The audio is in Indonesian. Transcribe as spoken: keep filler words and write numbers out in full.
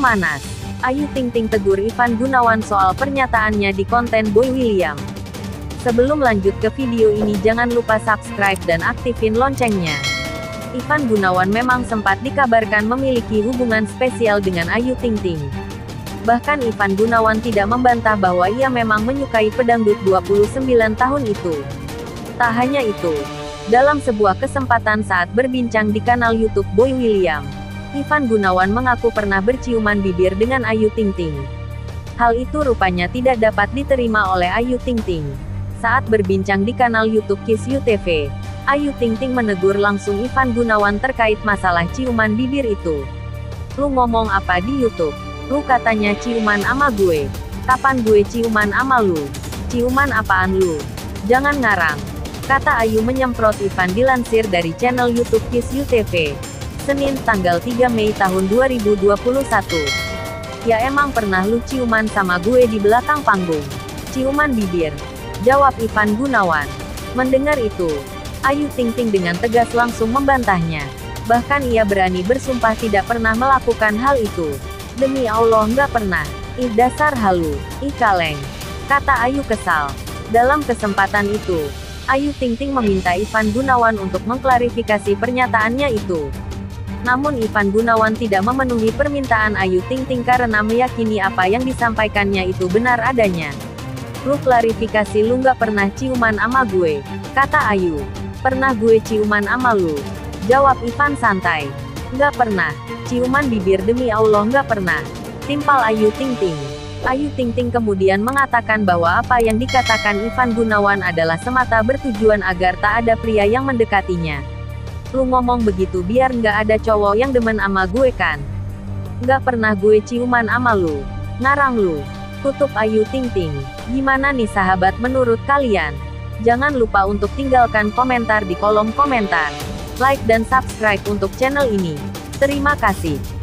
Pemanas. Ayu Ting Ting tegur Ivan Gunawan soal pernyataannya di konten Boy William. Sebelum lanjut ke video ini jangan lupa subscribe dan aktifin loncengnya. Ivan Gunawan memang sempat dikabarkan memiliki hubungan spesial dengan Ayu Ting Ting. Bahkan Ivan Gunawan tidak membantah bahwa ia memang menyukai pedangdut dua puluh sembilan tahun itu. Tak hanya itu, dalam sebuah kesempatan saat berbincang di kanal YouTube Boy William, Ivan Gunawan mengaku pernah berciuman bibir dengan Ayu Ting Ting. Hal itu rupanya tidak dapat diterima oleh Ayu Ting Ting. Saat berbincang di kanal YouTube Kiss You T V, Ayu Ting Ting menegur langsung Ivan Gunawan terkait masalah ciuman bibir itu. "Lu ngomong apa di YouTube? Lu katanya ciuman ama gue. Kapan gue ciuman ama lu? Ciuman apaan lu? Jangan ngarang," kata Ayu menyemprot Ivan dilansir dari channel YouTube Kiss You T V. Senin tanggal tiga Mei tahun dua ribu dua puluh satu. "Ya emang pernah lu ciuman sama gue di belakang panggung. Ciuman bibir," jawab Ivan Gunawan. Mendengar itu, Ayu Ting Ting dengan tegas langsung membantahnya. Bahkan ia berani bersumpah tidak pernah melakukan hal itu. "Demi Allah nggak pernah. Ih dasar halu, ih kaleng," kata Ayu kesal. Dalam kesempatan itu, Ayu Ting Ting meminta Ivan Gunawan untuk mengklarifikasi pernyataannya itu. Namun Ivan Gunawan tidak memenuhi permintaan Ayu Ting Ting karena meyakini apa yang disampaikannya itu benar adanya. "Lu klarifikasi lu nggak pernah ciuman ama gue," kata Ayu. "Pernah gue ciuman ama lu," jawab Ivan santai. "Nggak pernah. Ciuman bibir demi Allah nggak pernah," timpal Ayu Ting Ting. Ayu Ting Ting kemudian mengatakan bahwa apa yang dikatakan Ivan Gunawan adalah semata bertujuan agar tak ada pria yang mendekatinya. "Lu ngomong begitu biar nggak ada cowok yang demen ama gue kan? Nggak pernah gue ciuman ama lu. Ngarang lu," tutup Ayu Ting Ting. Gimana nih sahabat menurut kalian? Jangan lupa untuk tinggalkan komentar di kolom komentar. Like dan subscribe untuk channel ini. Terima kasih.